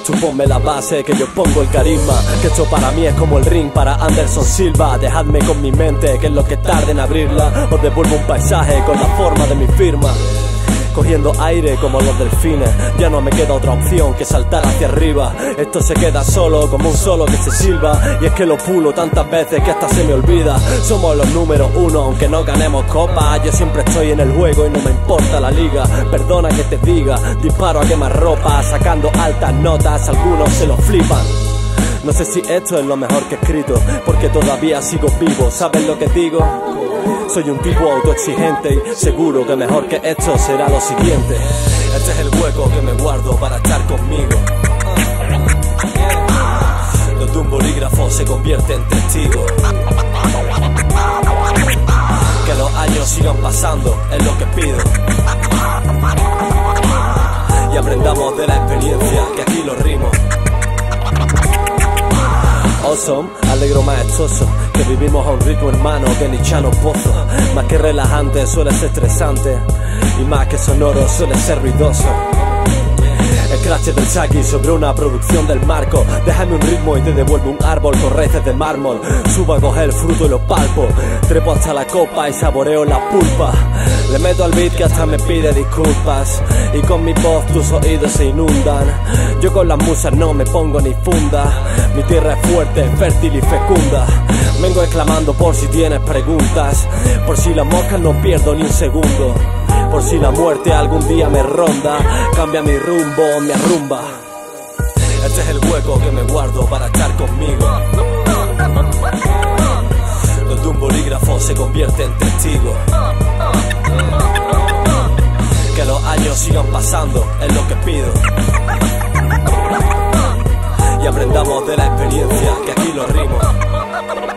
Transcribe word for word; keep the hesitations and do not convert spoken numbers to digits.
Tú ponme la base, que yo pongo el carisma, que esto para mí es como el ring para Anderson Silva. Dejadme con mi mente, que es lo que tarde en abrirla. Os devuelvo un paisaje con la forma de mi firma. Cogiendo aire como los delfines, ya no me queda otra opción que saltar hacia arriba. Esto se queda solo como un solo que se silba, y es que lo pulo tantas veces que hasta se me olvida. Somos los números uno aunque no ganemos copas. Yo siempre estoy en el juego y no me importa la liga. Perdona que te diga, disparo a quemar ropa, sacando altas notas, algunos se lo flipan. No sé si esto es lo mejor que he escrito, porque todavía sigo vivo, ¿sabes lo que digo? Soy un tipo autoexigente y seguro que mejor que esto será lo siguiente. Este es el hueco que me guardo para estar conmigo, donde un bolígrafo se convierte en testigo. Que los años sigan pasando es lo que pido, y aprendamos de la experiencia, que aquí lo rimo. Awesome, alegro maestoso, que vivimos a un ritmo hermano que ni Chano Pozo. Más que relajante suele ser estresante, y más que sonoro suele ser ruidoso. El crash del Saki sobre una producción del Marco. Déjame un ritmo y te devuelvo un árbol con raíces de mármol. Subo a coger el fruto y lo palpo, trepo hasta la copa y saboreo la pulpa. Le meto al beat que hasta me pide disculpas, y con mi voz tus oídos se inundan. Yo con las musas no me pongo ni funda. Mi tierra es fuerte, fértil y fecunda. Vengo exclamando por si tienes preguntas, por si las moscas no pierdo ni un segundo, por si la muerte algún día me ronda, cambia mi rumbo, me arrumba. Este es el hueco que me guardo para estar conmigo, donde un bolígrafo se convierte en testigo. Que los años sigan pasando es lo que pido, y aprendamos de la experiencia, que aquí lo rimo.